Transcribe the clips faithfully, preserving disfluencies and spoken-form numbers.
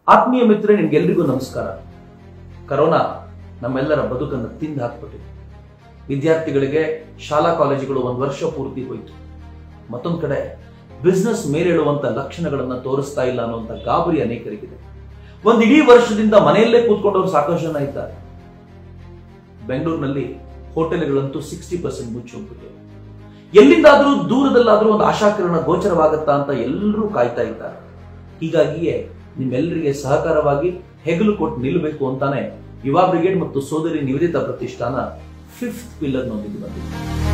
ಆತ್ಮೀಯ ಮಿತ್ರರೇ, ನಿಮ್ಗೆಲ್ಲರಿಗೂ ನಮಸ್ಕಾರ. ಕರೋನಾ ನಮ್ಮೆಲ್ಲರ ಬದುಕನ್ನು ತಿಂದು ಹಾಕ್ಬಿಟ್ಟಿದೆ. ವಿದ್ಯಾರ್ಥಿಗಳಿಗೆ ಶಾಲಾ ಕಾಲೇಜುಗಳು ಒಂದು ವರ್ಷ ಪೂರ್ತಿ ಹೋಯಿತು. ಮತ್ತೊಂದು ಕಡೆ ಬಿಸ್ನೆಸ್ ಮೇಲೇಳುವಂತ ಲಕ್ಷಣಗಳನ್ನು ತೋರಿಸ್ತಾ ಇಲ್ಲ ಅನ್ನುವಂಥ ಗಾಬರಿ ಅನೇಕರಿಗಿದೆ. ಒಂದು ಇಡೀ ವರ್ಷದಿಂದ ಮನೆಯಲ್ಲೇ ಕೂತ್ಕೊಂಡವರು ಸಾಕಷ್ಟು ಜನ ಇದ್ದಾರೆ. ಬೆಂಗಳೂರಿನಲ್ಲಿ ಹೋಟೆಲ್ಗಳಂತೂ ಸಿಕ್ಸ್ಟಿ ಪರ್ಸೆಂಟ್ ಮುಚ್ಚಿ ಹೋಗ್ಬಿಟ್ಟಿವೆ. ಎಲ್ಲಿಂದಾದ್ರೂ ದೂರದಲ್ಲಾದ್ರೂ ಒಂದು ಆಶಾಕಿರಣ ಗೋಚರವಾಗುತ್ತಾ ಅಂತ ಎಲ್ಲರೂ ಕಾಯ್ತಾ ಇದ್ದಾರೆ. ಹೀಗಾಗಿಯೇ ನಿಮ್ಮೆಲ್ಲರಿಗೆ ಸಹಕಾರವಾಗಿ ಹೆಗಲು ಕೊಟ್ಟು ನಿಲ್ಲಬೇಕು ಅಂತಾನೆ ಯುವ ಬ್ರಿಗೇಡ್ ಮತ್ತು ಸೋದರಿ ನಿವೇದಿತಾ ಪ್ರತಿಷ್ಠಾನ ಫಿಫ್ತ್ ಪಿಲ್ಲರ್ ನೊಂದಿಗೆ ಬಂದಿದೆ.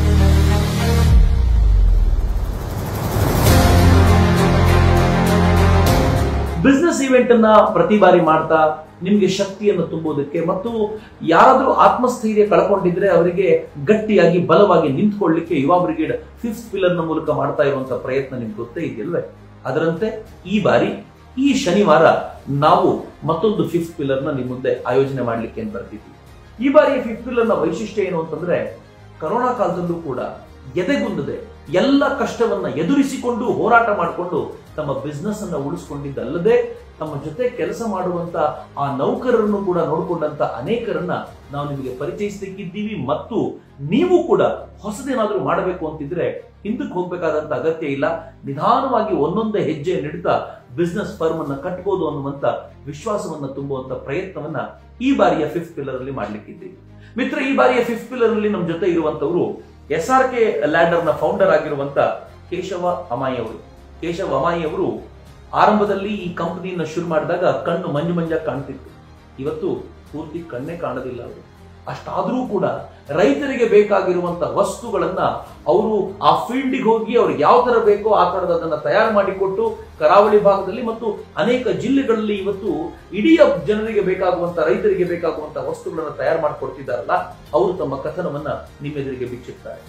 ಬಿಸ್ನೆಸ್ ಇವೆಂಟ್ ಅನ್ನ ಪ್ರತಿ ಬಾರಿ ಮಾಡ್ತಾ ನಿಮ್ಗೆ ಶಕ್ತಿಯನ್ನು ತುಂಬುವುದಕ್ಕೆ ಮತ್ತು ಯಾರಾದ್ರೂ ಆತ್ಮಸ್ಥೈರ್ಯ ಕಳ್ಕೊಂಡಿದ್ರೆ ಅವರಿಗೆ ಗಟ್ಟಿಯಾಗಿ ಬಲವಾಗಿ ನಿಂತ್ಕೊಳ್ಳಿಕ್ಕೆ ಯುವ ಬ್ರಿಗೇಡ್ ಫಿಫ್ತ್ ಪಿಲ್ಲರ್ ನ ಮೂಲಕ ಮಾಡ್ತಾ ಇರುವಂತಹ ಪ್ರಯತ್ನ ನಿಮ್ಗೆ ಗೊತ್ತೇ ಇದೆಯಲ್ವೇ. ಅದರಂತೆ ಈ ಬಾರಿ ಈ ಶನಿವಾರ ನಾವು ಮತ್ತೊಂದು ಫಿಫ್ತ್ ಪಿಲ್ಲರ್ ನ ನಿಮ್ ಮುಂದೆ ಆಯೋಜನೆ ಮಾಡ್ಲಿಕ್ಕೆ ಅಂತ ಬರ್ತಿದ್ವಿ. ಈ ಬಾರಿ ಫಿಫ್ತ್ ಪಿಲ್ಲರ್ ನ ವೈಶಿಷ್ಟ್ಯ ಏನು ಅಂತಂದ್ರೆ, ಕರೋನಾ ಕಾಲದಲ್ಲೂ ಕೂಡ ಎದೆಗುಂದದೆ ಎಲ್ಲ ಕಷ್ಟವನ್ನ ಎದುರಿಸಿಕೊಂಡು ಹೋರಾಟ ಮಾಡಿಕೊಂಡು ತಮ್ಮ ಬಿಸ್ನೆಸ್ ಅನ್ನ ಉಳಿಸ್ಕೊಂಡಿದ್ದಲ್ಲದೆ ತಮ್ಮ ಜೊತೆ ಕೆಲಸ ಮಾಡುವಂತ ಆ ನೌಕರರನ್ನು ಕೂಡ ನೋಡಿಕೊಂಡಂತ ಅನೇಕರನ್ನ ನಾವು ನಿಮಗೆ ಪರಿಚಯಿಸಲಿಕ್ಕಿದ್ದೀವಿ. ಮತ್ತು ನೀವು ಕೂಡ ಹೊಸದೇನಾದ್ರೂ ಮಾಡಬೇಕು ಅಂತಿದ್ರೆ ಹಿಂದಕ್ಕೆ ಹೋಗ್ಬೇಕಾದಂತ ಅಗತ್ಯ ಇಲ್ಲ. ನಿಧಾನವಾಗಿ ಒಂದೊಂದೇ ಹೆಜ್ಜೆ ನೀಡುತ್ತಾ ಬಿಸ್ನೆಸ್ ಫರ್ಮ್ ಅನ್ನ ಕಟ್ಬೋದು ಅನ್ನುವಂತ ವಿಶ್ವಾಸವನ್ನ ತುಂಬುವಂತ ಪ್ರಯತ್ನವನ್ನ ಈ ಬಾರಿಯ ಫಿಫ್ತ್ ಪಿಲ್ಲರ್ ಅಲ್ಲಿ ಮಾಡ್ಲಿಕ್ಕಿದ್ದೀವಿ. ಮಿತ್ರ, ಈ ಬಾರಿಯ ಫಿಫ್ತ್ ಪಿಲ್ಲರ್ ಅಲ್ಲಿ ನಮ್ಮ ಜೊತೆ ಇರುವಂತವರು ಎಸ್ ಆರ್ ಕೆ ಲ್ಯಾಡರ್ ನ ಫೌಂಡರ್ ಆಗಿರುವಂತ ಕೇಶವ ಅಮಾಯಿ ಅವರು. ಕೇಶವ ಅಮಾಯಿ ಅವರು ಆರಂಭದಲ್ಲಿ ಈ ಕಂಪನಿಯನ್ನ ಶುರು ಮಾಡಿದಾಗ ಕಣ್ಣು ಮಂಜು ಮಂಜಾಗಿ ಕಾಣ್ತಿತ್ತು. ಇವತ್ತು ಪೂರ್ತಿ ಕಣ್ಣೇ ಕಾಣೋದಿಲ್ಲ ಅವರು. ಅಷ್ಟಾದ್ರೂ ಕೂಡ ರೈತರಿಗೆ ಬೇಕಾಗಿರುವಂತ ವಸ್ತುಗಳನ್ನ ಅವರು ಆ ಫೀಲ್ಡಿಗೆ ಹೋಗಿ ಅವ್ರಿಗೆ ಯಾವ ತರ ಬೇಕೋ ಆ ತರದ ಅದನ್ನ ತಯಾರು ಮಾಡಿಕೊಟ್ಟು ಕರಾವಳಿ ಭಾಗದಲ್ಲಿ ಮತ್ತು ಅನೇಕ ಜಿಲ್ಲೆಗಳಲ್ಲಿ ಇವತ್ತು ಇಡೀ ಜನರಿಗೆ ಬೇಕಾಗುವಂತ ರೈತರಿಗೆ ಬೇಕಾಗುವಂತ ವಸ್ತುಗಳನ್ನ ತಯಾರು ಮಾಡಿಕೊಡ್ತಿದ್ದಾರಲ್ಲ, ಅವರು ತಮ್ಮ ಕಥನವನ್ನ ನಿಮ್ಮೆದುರಿಗೆ ಬಿಚ್ಚಿರ್ತಾರೆ.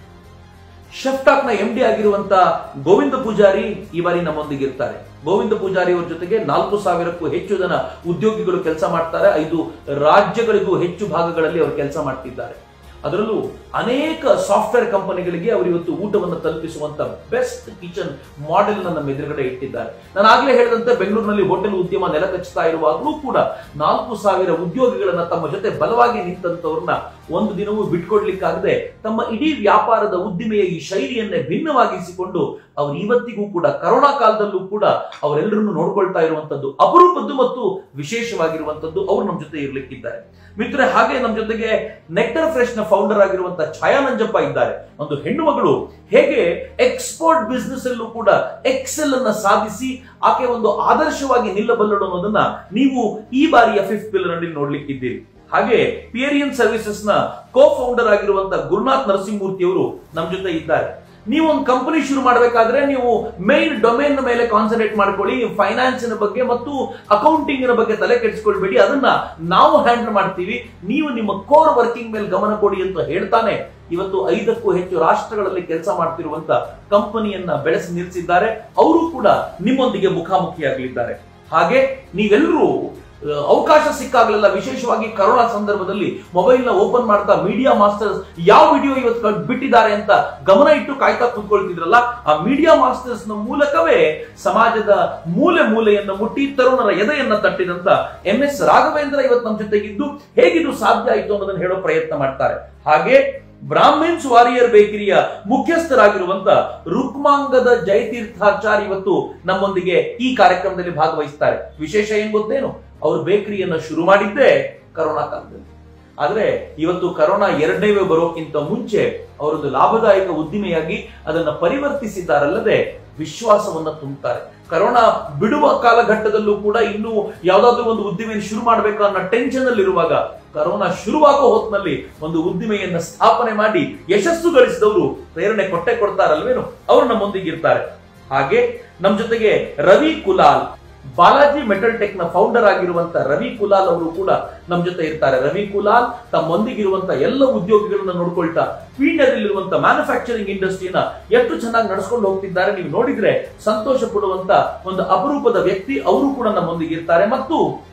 ಶೆಫ್ಟಾಕ್ ನ ಎಂ ಡಿ ಆಗಿರುವಂತ ಗೋವಿಂದ ಪೂಜಾರಿ ಈ ಬಾರಿ ನಮ್ಮೊಂದಿಗೆ ಇರ್ತಾರೆ. ಗೋವಿಂದ ಪೂಜಾರಿ ಅವರ ಜೊತೆಗೆ ನಾಲ್ಕು ಸಾವಿರಕ್ಕೂ ಹೆಚ್ಚು ಜನ ಉದ್ಯೋಗಿಗಳು ಕೆಲಸ ಮಾಡ್ತಾರೆ. ಐದು ರಾಜ್ಯಗಳಿಗೂ ಹೆಚ್ಚು ಭಾಗಗಳಲ್ಲಿ ಅವರು ಕೆಲಸ ಮಾಡ್ತಿದ್ದಾರೆ. ಅದರಲ್ಲೂ ಅನೇಕ ಸಾಫ್ಟ್ವೇರ್ ಕಂಪನಿಗಳಿಗೆ ಅವರು ಇವತ್ತು ಊಟವನ್ನು ತಲುಪಿಸುವಂತ ಬೆಸ್ಟ್ ಕಿಚನ್ ಮಾಡೆಲ್ ನಮ್ಮ ಎದುರುಗಡೆ ಇಟ್ಟಿದ್ದಾರೆ. ನಾನು ಆಗ್ಲೇ ಹೇಳಿದಂತೆ ಬೆಂಗಳೂರಿನಲ್ಲಿ ಹೋಟೆಲ್ ಉದ್ಯಮ ನೆಲಕಚ್ಚುತ್ತಾ ಇರುವಾಗಲೂ ಕೂಡ ನಾಲ್ಕು ಸಾವಿರ ಉದ್ಯೋಗಿಗಳನ್ನ ತಮ್ಮ ಜೊತೆ ಬಲವಾಗಿ ನಿಂತಂತವ್ರನ್ನ ಒಂದು ದಿನವೂ ಬಿಟ್ಕೊಡ್ಲಿಕ್ಕಾಗದೆ ತಮ್ಮ ಇಡೀ ವ್ಯಾಪಾರದ ಉದ್ದಿಮೆಯ ಈ ಶೈಲಿಯನ್ನೇ ಭಿನ್ನವಾಗಿಸಿಕೊಂಡು ಅವರು ಇವತ್ತಿಗೂ ಕೂಡ ಕರೋನಾ ಕಾಲದಲ್ಲೂ ಕೂಡ ಅವರೆಲ್ಲರನ್ನು ನೋಡ್ಕೊಳ್ತಾ ಇರುವಂತದ್ದು ಅಪರೂಪದ್ದು ಮತ್ತು ವಿಶೇಷವಾಗಿರುವಂತದ್ದು ಅವರು ನಮ್ಮ ಜೊತೆ ಇರ್ಲಿಕ್ಕಿದ್ದಾರೆ. ಮಿತ್ರ, ಹಾಗೆ ನಮ್ಮ ಜೊತೆಗೆ ನೆಕ್ಟರ್ ಫ್ರೆಶ್ ನ ಫೌಂಡರ್ ಆಗಿರುವಂತ ಛಾಯಾ ನಂಜಪ್ಪ ಇದ್ದಾರೆ. ಒಂದು ಹೆಣ್ಣು ಮಗಳು ಹೇಗೆ ಎಕ್ಸ್ಪೋರ್ಟ್ ಬಿಸ್ನೆಸ್ ಅಲ್ಲೂ ಕೂಡ ಎಕ್ಸೆಲ್ ಅನ್ನ ಸಾಧಿಸಿ ಆಕೆ ಒಂದು ಆದರ್ಶವಾಗಿ ನಿಲ್ಲಬಲ್ಲಳು ಅನ್ನೋದನ್ನ ನೀವು ಈ ಬಾರಿಯ ಫಿಫ್ತ್ ಪಿಲ್ಲರ್ ನಲ್ಲಿ ನೋಡ್ಲಿಕ್ಕಿದ್ದೀರಿ. ಹಾಗೆ ಪಿಯರಿಯನ್ ಸರ್ವಿಸಸ್ ನ ಕೋ ಫೌಂಡರ್ ಆಗಿರುವಂತ ಗುರುನಾಥ್ ನರಸಿಂಹಮೂರ್ತಿ ಅವರು ನಮ್ಮ ಜೊತೆ ಇದ್ದಾರೆ. ನೀವು ಒಂದು ಕಂಪನಿ ಶುರು ಮಾಡಬೇಕಾದ್ರೆ ನೀವು ಮೈನ್ ಡೊಮೇನ್ ಮೇಲೆ ಕಾನ್ಸಂಟ್ರೇಟ್ ಮಾಡ್ಕೊಳ್ಳಿ. ಫೈನಾನ್ಸಿನ ಬಗ್ಗೆ ಮತ್ತು ಅಕೌಂಟಿಂಗ್ ಬಗ್ಗೆ ತಲೆ ಕೆಡಿಸ್ಕೊಳ್ಬೇಡಿ, ಅದನ್ನ ನಾವು ಹ್ಯಾಂಡಲ್ ಮಾಡ್ತೀವಿ, ನೀವು ನಿಮ್ಮ ಕೋರ್ ವರ್ಕಿಂಗ್ ಮೇಲೆ ಗಮನ ಕೊಡಿ ಅಂತ ಹೇಳ್ತಾನೆ ಇವತ್ತು ಐದಕ್ಕೂ ಹೆಚ್ಚು ರಾಷ್ಟ್ರಗಳಲ್ಲಿ ಕೆಲಸ ಮಾಡ್ತಿರುವಂತ ಕಂಪನಿಯನ್ನ ಬೆಳೆಸಿ ನಿಲ್ಲಿಸಿದ್ದಾರೆ. ಅವರು ಕೂಡ ನಿಮ್ಮೊಂದಿಗೆ ಮುಖಾಮುಖಿಯಾಗಲಿದ್ದಾರೆ. ಹಾಗೆ ನೀವೆಲ್ಲರೂ ಅವಕಾಶ ಸಿಕ್ಕಾಗಲೆಲ್ಲ, ವಿಶೇಷವಾಗಿ ಕರೋನಾ ಸಂದರ್ಭದಲ್ಲಿ ಮೊಬೈಲ್ ನ ಓಪನ್ ಮಾಡ್ತಾ ಮೀಡಿಯಾ ಮಾಸ್ಟರ್ಸ್ ಯಾವ ವಿಡಿಯೋ ಇವತ್ತು ಬಿಟ್ಟಿದ್ದಾರೆ ಅಂತ ಗಮನ ಇಟ್ಟು ಕಾಯ್ತಾ ಕೂತ್ಕೊಳ್ತಿದ್ರಲ್ಲ, ಆ ಮೀಡಿಯಾ ಮಾಸ್ಟರ್ಸ್ ನ ಮೂಲಕವೇ ಸಮಾಜದ ಮೂಲೆ ಮೂಲೆಯನ್ನು ಮುಟ್ಟಿ ತರುಣರ ಎದೆಯನ್ನ ತಟ್ಟಿದಂತ ಎಂ ಎಸ್ ರಾಘವೇಂದ್ರ ಇವತ್ತು ನಮ್ಮ ಜೊತೆಗಿದ್ದು ಹೇಗಿದು ಸಾಧ್ಯ ಆಯಿತು ಅನ್ನೋದನ್ನ ಹೇಳೋ ಪ್ರಯತ್ನ ಮಾಡ್ತಾರೆ. ಹಾಗೆ ಬ್ರಾಹ್ಮಿನ್ಸ್ ವಾರಿಯರ್ ಬೇಕರಿಯ ಮುಖ್ಯಸ್ಥರಾಗಿರುವಂತ ರುಕ್ಮಾಂಗದ ಜಯತೀರ್ಥಾಚಾರ್ಯ ಇವತ್ತು ನಮ್ಮೊಂದಿಗೆ ಈ ಕಾರ್ಯಕ್ರಮದಲ್ಲಿ ಭಾಗವಹಿಸ್ತಾರೆ. ವಿಶೇಷ ಏನ್ ಗೊತ್ತೇನು, ಅವರು ಬೇಕರಿಯನ್ನ ಶುರು ಮಾಡಿದ್ದೇ ಕರೋನಾ ಕಾಲದಲ್ಲಿ. ಆದ್ರೆ ಇವತ್ತು ಕರೋನಾ ಎರಡನೇ ವೇವ್ ಬರೋಕ್ಕಿಂತ ಮುಂಚೆ ಅವರೊಂದು ಲಾಭದಾಯಕ ಉದ್ದಿಮೆಯಾಗಿ ಅದನ್ನ ಪರಿವರ್ತಿಸಿದ್ದಾರಲ್ಲದೆ ವಿಶ್ವಾಸವನ್ನ ತುಂಬುತ್ತಾರೆ. ಕರೋನಾ ಬಿಡುವ ಕಾಲಘಟ್ಟದಲ್ಲೂ ಕೂಡ ಇನ್ನು ಯಾವ್ದಾದ್ರು ಒಂದು ಉದ್ದಿಮೆಯನ್ನು ಶುರು ಮಾಡಬೇಕು ಅನ್ನೋ ಟೆನ್ಷನ್ ಅಲ್ಲಿ ಇರುವಾಗ ಕರೋನಾ ಶುರುವಾಗೋ ಹೊತ್ತಿನಲ್ಲಿ ಒಂದು ಉದ್ದಿಮೆಯನ್ನ ಸ್ಥಾಪನೆ ಮಾಡಿ ಯಶಸ್ಸು ಗಳಿಸಿದವರು ಪ್ರೇರಣೆ ಕೊಟ್ಟೆ ಕೊಡ್ತಾರಲ್ವೇನು, ಅವರು ನಮ್ಮೊಂದಿಗೆ ಇರ್ತಾರೆ. ಹಾಗೆ ನಮ್ಮ ಜೊತೆಗೆ ರವಿ ಕುಲಾಲ್, ಬಾಲಾಜಿ ಮೆಟಲ್ ಟೆಕ್ ನ ಫೌಂಡರ್ ಆಗಿರುವಂತ ರವಿ ಕುಲಾಲ್ ಅವರು ಕೂಡ ನಮ್ಮ ಜೊತೆ ಇರ್ತಾರೆ. ರವಿ ಕುಲಾಲ್ ತಮ್ಮೊಂದಿಗಿರುವಂತ ಎಲ್ಲ ಉದ್ಯೋಗಿಗಳನ್ನ ನೋಡ್ಕೊಳ್ತಾ ಪೀಣ್ಯದಲ್ಲಿರುವಂತ ಮ್ಯಾನುಫ್ಯಾಕ್ಚರಿಂಗ್ ಇಂಡಸ್ಟ್ರಿನ ಎಷ್ಟು ಚೆನ್ನಾಗಿ ನಡೆಸ್ಕೊಂಡು ಹೋಗ್ತಿದ್ದಾರೆ. ನೀವು ನೋಡಿದ್ರೆ ಸಂತೋಷ ಪಡುವಂತ ಒಂದು ಅಪರೂಪದ ವ್ಯಕ್ತಿ, ಅವರು ಕೂಡ ನಮ್ಮೊಂದಿಗೆ ಇರ್ತಾರೆ. ಮತ್ತು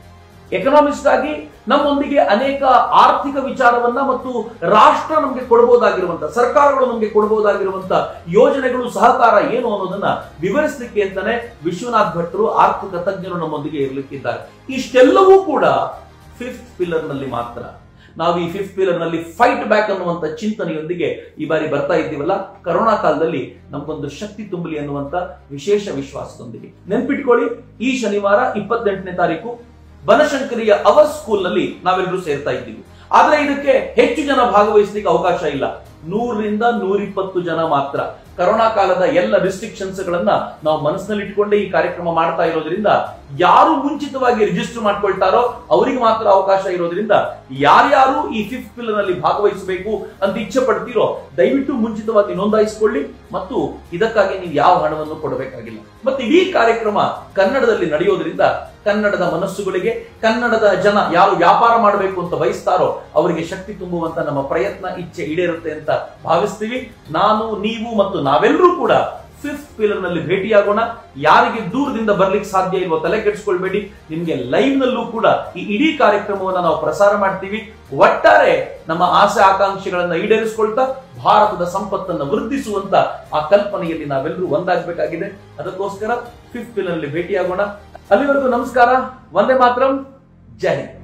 ಎಕನಾಮಿಸ್ಟ್ ಆಗಿ ನಮ್ಮೊಂದಿಗೆ ಅನೇಕ ಆರ್ಥಿಕ ವಿಚಾರವನ್ನ ಮತ್ತು ರಾಷ್ಟ್ರ ನಮಗೆ ಕೊಡಬಹುದಾಗಿರುವಂತ, ಸರ್ಕಾರಗಳು ನಮಗೆ ಕೊಡಬಹುದಾಗಿರುವಂತ ಯೋಜನೆಗಳು, ಸಹಕಾರ ಏನು ಅನ್ನೋದನ್ನ ವಿವರಿಸಲಿಕ್ಕೆ ಅಂತಾನೆ ವಿಶ್ವನಾಥ್ ಭಟ್ರು ಆರ್ಥಿಕ ತಜ್ಞರು ನಮ್ಮೊಂದಿಗೆ ಇರಲಿಕ್ಕಿದ್ದಾರೆ. ಇಷ್ಟೆಲ್ಲವೂ ಕೂಡ ಫಿಫ್ತ್ ಪಿಲ್ಲರ್ ನಲ್ಲಿ ಮಾತ್ರ. ನಾವು ಈ ಫಿಫ್ತ್ ಪಿಲ್ಲರ್ ನಲ್ಲಿ ಫೈಟ್ ಬ್ಯಾಕ್ ಅನ್ನುವಂತ ಚಿಂತನೆಯೊಂದಿಗೆ ಈ ಬಾರಿ ಬರ್ತಾ ಇದ್ದೀವಲ್ಲ, ಕರೋನಾ ಕಾಲದಲ್ಲಿ ನಮಗೊಂದು ಶಕ್ತಿ ತುಂಬಲಿ ಅನ್ನುವಂತ ವಿಶೇಷ ವಿಶ್ವಾಸದೊಂದಿಗೆ. ನೆನ್ಪಿಟ್ಕೊಳ್ಳಿ, ಈ ಶನಿವಾರ ಇಪ್ಪತ್ತೆಂಟನೇ ತಾರೀಕು ಬನಶಂಕರಿಯ ಅವರ್ ಸ್ಕೂಲ್ ನಲ್ಲಿ ನಾವೆಲ್ಲರೂ ಸೇರ್ತಾ ಇದ್ದೀವಿ. ಆದ್ರೆ ಇದಕ್ಕೆ ಹೆಚ್ಚು ಜನ ಭಾಗವಹಿಸಲಿಕ್ಕೆ ಅವಕಾಶ ಇಲ್ಲ. ನೂರರಿಂದ ನೂರಿಪ್ಪತ್ತು ಜನ ಮಾತ್ರ. ಕರೋನಾ ಕಾಲದ ಎಲ್ಲ ರಿಸ್ಟ್ರಿಕ್ಷನ್ಸ್ ಗಳನ್ನ ನಾವು ಮನಸ್ಸಿನಲ್ಲಿ ಇಟ್ಕೊಂಡೇ ಈ ಕಾರ್ಯಕ್ರಮ ಮಾಡ್ತಾ ಇರೋದ್ರಿಂದ ಯಾರು ಮುಂಚಿತವಾಗಿ ರಿಜಿಸ್ಟರ್ ಮಾಡ್ಕೊಳ್ತಾರೋ ಅವರಿಗೆ ಮಾತ್ರ ಅವಕಾಶ ಇರೋದ್ರಿಂದ ಯಾರ್ಯಾರು ಈ ಫಿಫ್ತ್ ಪಿಲ್ಲರ್ ನಲ್ಲಿ ಭಾಗವಹಿಸಬೇಕು ಅಂತ ಇಚ್ಛೆ ಪಡ್ತೀರೋ ದಯವಿಟ್ಟು ಮುಂಚಿತವಾಗಿ ನೋಂದಾಯಿಸಿಕೊಳ್ಳಿ. ಮತ್ತು ಇದಕ್ಕಾಗಿ ನೀವು ಯಾವ ಹಣವನ್ನು ಕೊಡಬೇಕಾಗಿಲ್ಲ. ಮತ್ತೆ ಇಡೀ ಕಾರ್ಯಕ್ರಮ ಕನ್ನಡದಲ್ಲಿ ನಡೆಯೋದ್ರಿಂದ ಕನ್ನಡದ ಮನಸ್ಸುಗಳಿಗೆ, ಕನ್ನಡದ ಜನ ಯಾರು ವ್ಯಾಪಾರ ಮಾಡಬೇಕು ಅಂತ ಬಯಸ್ತಾರೋ ಅವರಿಗೆ ಶಕ್ತಿ ತುಂಬುವಂತ ನಮ್ಮ ಪ್ರಯತ್ನ, ಇಚ್ಛೆ ಈಡೇರುತ್ತೆ ಅಂತ ಭಾವಿಸ್ತೀವಿ. ನಾನು, ನೀವು ಮತ್ತು ನಾವೆಲ್ಲರೂ ಕೂಡ ಫಿಫ್ತ್ ಪಿಲ್ಲರ್ ನಲ್ಲಿ ಭೇಟಿಯಾಗೋಣ. ಯಾರಿಗೆ ದೂರದಿಂದ ಬರ್ಲಿಕ್ಕೆ ಸಾಧ್ಯ ಇಲ್ವೋ ತಲೆ ಕೆಡಿಸ್ಕೊಳ್ಬೇಡಿ, ನಿಮ್ಗೆ ಲೈವ್ ನಲ್ಲೂ ಕೂಡ ಈ ಇಡೀ ಕಾರ್ಯಕ್ರಮವನ್ನ ನಾವು ಪ್ರಸಾರ ಮಾಡ್ತೀವಿ. ಒಟ್ಟಾರೆ ನಮ್ಮ ಆಸೆ ಆಕಾಂಕ್ಷೆಗಳನ್ನ ಈಡೇರಿಸಿಕೊಳ್ತಾ ಭಾರತದ ಸಂಪತ್ತನ್ನು ವೃದ್ಧಿಸುವಂತ ಆ ಕಲ್ಪನೆಯಲ್ಲಿ ನಾವೆಲ್ಲರೂ ಒಂದಾಗಬೇಕಾಗಿದೆ. ಅದಕ್ಕೋಸ್ಕರ ಫಿಫ್ತ್ ಪಿಲ್ಲರ್ ನಲ್ಲಿ ಭೇಟಿಯಾಗೋಣ. ಅಲ್ಲಿವರೆಗೂ ನಮಸ್ಕಾರ, ವಂದೇ ಮಾತರಂ, ಜೈ ಹಿಂದ್.